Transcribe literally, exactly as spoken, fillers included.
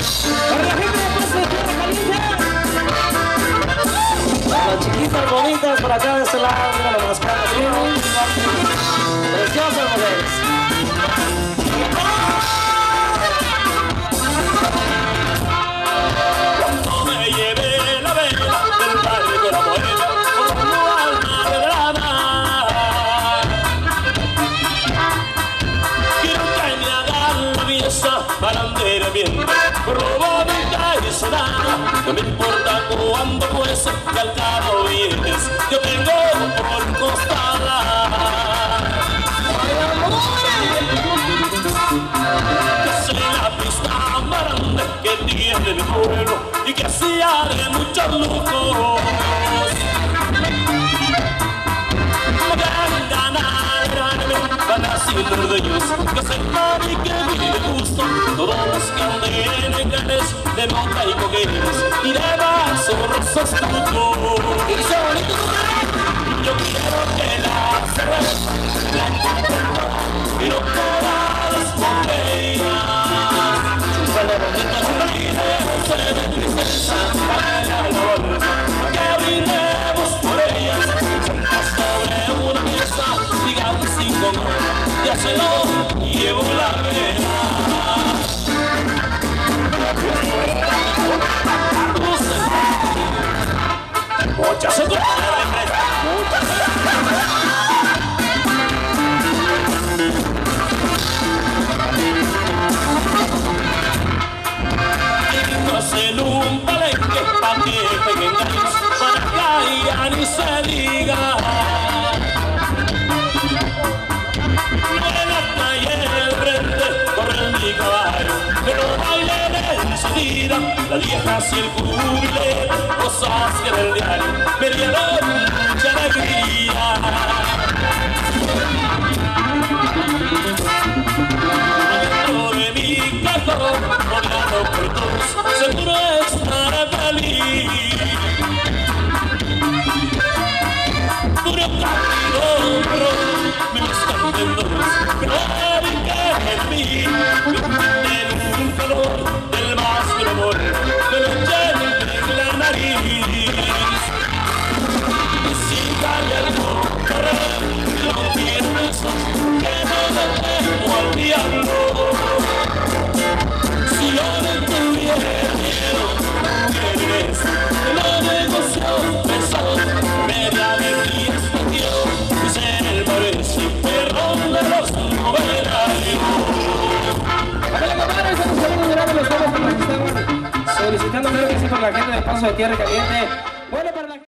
Para la gente de Paso de Tierra Caliente. Para las chiquitas bonitas por acá de este lado, mira lo más caras, preciosas mujeres. Cuando me llevé la vela del barrio de la Morena, como alma de drama, quiero que me hagan la pieza para andar bien, robónica y sonada. No me importa cuándo fuese, que al cabo vienes, yo tengo por costada. Que soy la pista más grande que tiene el pueblo y que hacía de muchos lujos. Me dan ganas de ganarme, van haciendo dueños, que sepan y que me gusto. Todos los que anden en ganes de nota y coquetes y de vasos astutos. Yo quiero que la cerveza la encuentren y no todas las botellas. Chúpale bonita, chúpale de tristeza, para la bolsa, que brindemos por ellas. Sentadas sobre una mesa, digamos sin comer, ya se lo llevo la vela. Muchas son muchas. En un palenque pa' que peguen ganas, para que ya ni se diga. En la calle del frente corre mi caballo, pero baile de salida la vieja y el jubileo, cosas que del diario me dieron mucha alegría. Adentro de mi cajón, rodeado por todos, seguro estaré feliz. Puro camino, pero me lo están viendo, pero hay que en mí. Yo tengo un calor del más puro amor, me lo lleno en la nariz. Y si cae algo, correr, no pienso que no debemos olvidarlo. Si yo no tuviera miedo, ¿qué eres? Lo negocio, pensó, media alegría escondió, pues el perro de los novelarios. Hola, compadre, estamos hablando de los temas que nos estaban solicitando, creo que sí, por la gente de Paso de Tierra Caliente. Bueno, para la